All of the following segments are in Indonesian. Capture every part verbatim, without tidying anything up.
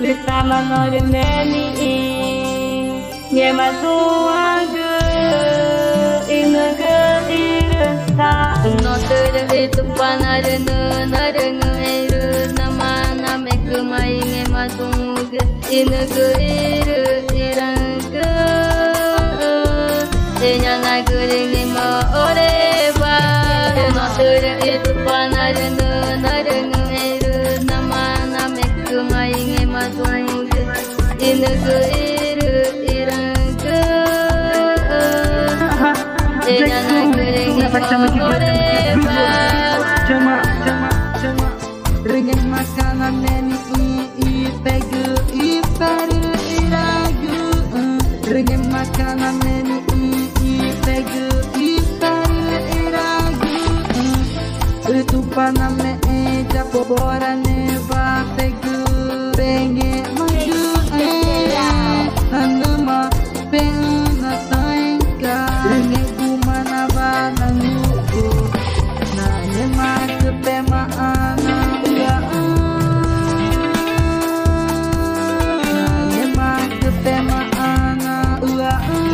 bersama Nordeni Nye masuaga Inaga irasa Notere itu panarene Narene eru Nama name kumai Nye masuaga Inaga iru Iranga Enya nagure Nye ma oreba Notere itu panarene Narene eru Nama name kumai Nye masuaga Inaga iru Iranga Enya nagure Nye ma oreba Cuma, cuma, cuma Ringen makanan neni i i pegu i peru iragu Ringen makanan neni i i pegu i peru iragu Itu paname e japo bora neva pegu Penge maju e Nanuma penga saingka Ringen kumana banangu Nanya maka pema anak ya Nanya maka pema anak ya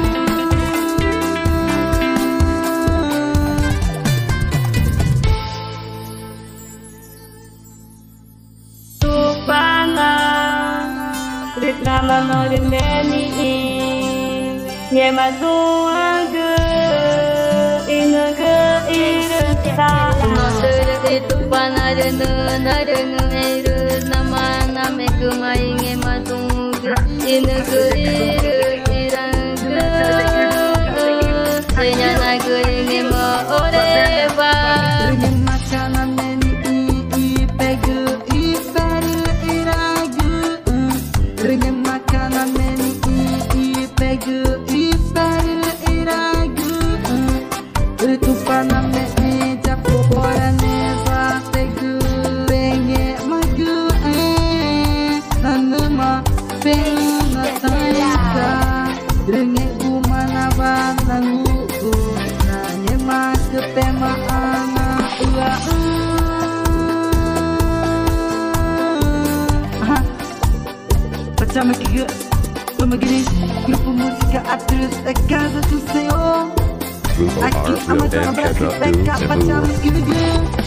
Tupana Ritnama Nordeni Nye masuaga Inaga irasa Notere itu panarene Narene eru Nama name kumai Nye masuaga Inaga iru Iranga Enya nagure Nye ma oreba Ringen makanan neni i i pegu i peru iragu Ringen makanan neni i i pegu i peru iragu Itu paname e japo bora neva pegu Penge maju e Nanuma penga saika Ringen kumana banangu Nanya maka pema anak ua Aha Pertama tiga Pemegini Grupo Musika Atrus Casa Suseo Grupo Aqui Art amat Real Dan abraço Quebra Peka do Pacam Cebu. Gila